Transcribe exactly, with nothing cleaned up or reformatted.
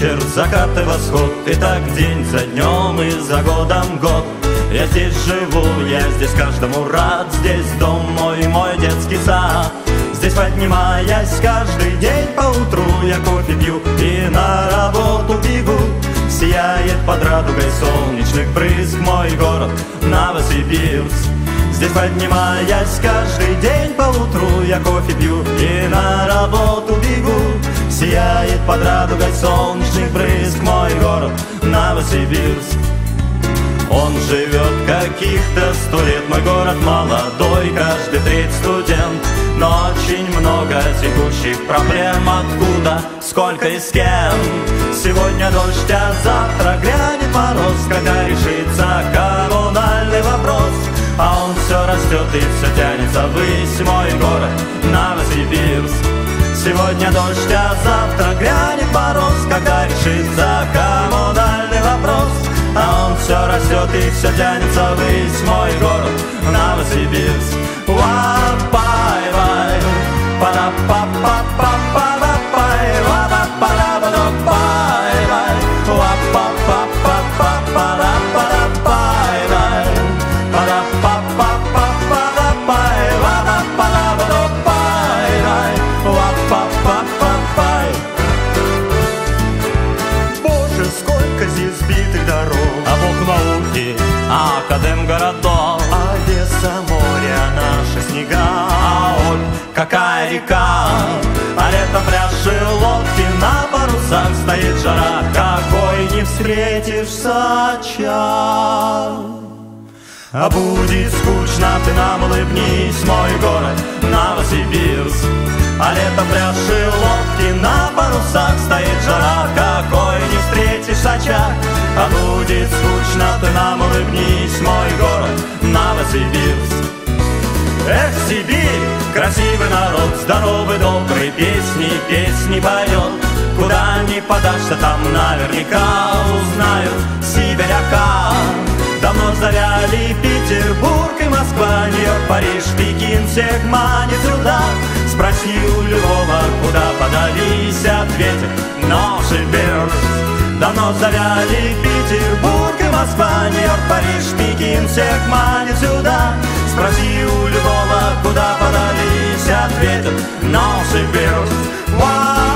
вечер, закат и восход, и так день за днем и за годом год. Я здесь живу, я здесь каждому рад, здесь дом мой, мой детский сад. Здесь поднимаясь каждый день поутру, я кофе пью и на работу бегу. Сияет под радугой солнечных брызг мой город Новосибирск. Здесь поднимаясь каждый день поутру, я кофе пью и на работу бегу. Сияет под радугой солнечных брызг мой город Новосибирск. Он живет каких-то сто лет, мой город молодой, каждый третий студент. Но очень много текущих проблем, откуда, сколько и с кем. Сегодня дождь, а завтра грянет мороз, когда решится коммунальный вопрос. А он все растет и все тянется ввысь, мой город Новосибирск. Сегодня дождь, а завтра грянет мороз, когда решится коммунальный вопрос. А он все растет и все тянется ввысь, мой город Новосибирск. Ва-пай-вай, па-да-па-па-па-па-да-пай, ва-да-па-да-па-да-пай-вай, ва-па-па-па-па-па-да-па-да-пай-вай, па-да-па-па-па-па-да-пай, ва-да-па-да-па-да-пай-вай, ва-па-па-па-пай. Боже, сколько здесь сбитых дорог, а Бог науки, академгородок, а леса, моря, наши снега, а ой, какая река, а летом пляши лодки, на парусах стоит жара, какой не встретишь Соча. А будет скучно, ты нам улыбнись, мой город Новосибирск. А летом пляши лодки, на парусах стоит жара, какой не встретишь Соча. А будет скучно, ты нам улыбнись, мой город Новосибирск. Эх, Сибирь, красивый народ, здоровый, добрый, песни, песни поет. Куда ни подашься, там наверняка узнают сибиряка. Давно завяли Петербург и Москва, Нью-Йорк, Париж, Пекин, всех манит сюда. Спроси у любого, куда подались, ответит Новосибирск. Давно завяли Петербург и Москва, Нью-Йорк, Париж, Пекин, всех манит сюда. Спроси у любого, куда подались, ответит Новосибирск.